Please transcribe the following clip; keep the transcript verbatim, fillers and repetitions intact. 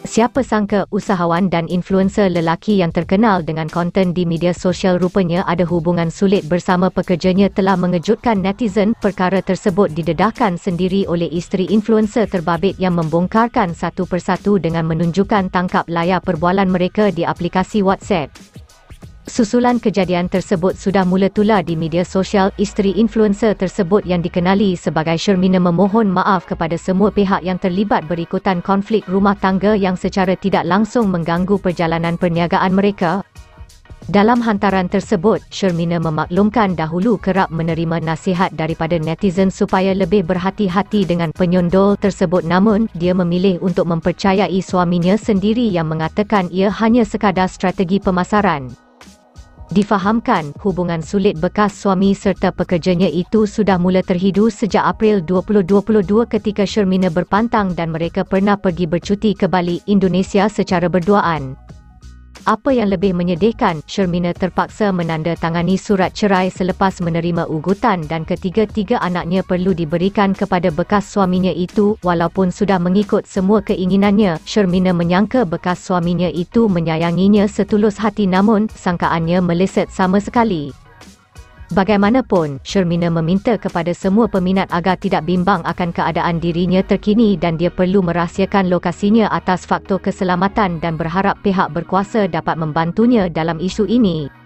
Siapa sangka usahawan dan influencer lelaki yang terkenal dengan konten di media sosial rupanya ada hubungan sulit bersama pekerjanya telah mengejutkan netizen. Perkara tersebut didedahkan sendiri oleh isteri influencer terbabit yang membongkarkan satu persatu dengan menunjukkan tangkap layar perbualan mereka di aplikasi WhatsApp. Susulan kejadian tersebut sudah mula tular di media sosial. Isteri influencer tersebut yang dikenali sebagai Shermina memohon maaf kepada semua pihak yang terlibat berikutan konflik rumah tangga yang secara tidak langsung mengganggu perjalanan perniagaan mereka. Dalam hantaran tersebut, Shermina memaklumkan dahulu kerap menerima nasihat daripada netizen supaya lebih berhati-hati dengan penyondol tersebut, namun dia memilih untuk mempercayai suaminya sendiri yang mengatakan ia hanya sekadar strategi pemasaran. Difahamkan, hubungan sulit bekas suami serta pekerjanya itu sudah mula terhidu sejak April dua ribu dua puluh dua ketika Shermina berpantang dan mereka pernah pergi bercuti ke Bali, Indonesia secara berduaan. Apa yang lebih menyedihkan, Shermina terpaksa menandatangani surat cerai selepas menerima ugutan dan ketiga-tiga anaknya perlu diberikan kepada bekas suaminya itu. Walaupun sudah mengikut semua keinginannya, Shermina menyangka bekas suaminya itu menyayanginya setulus hati, namun sangkaannya meleset sama sekali. Bagaimanapun, Shermina meminta kepada semua peminat agar tidak bimbang akan keadaan dirinya terkini dan dia perlu merahsiakan lokasinya atas faktor keselamatan dan berharap pihak berkuasa dapat membantunya dalam isu ini.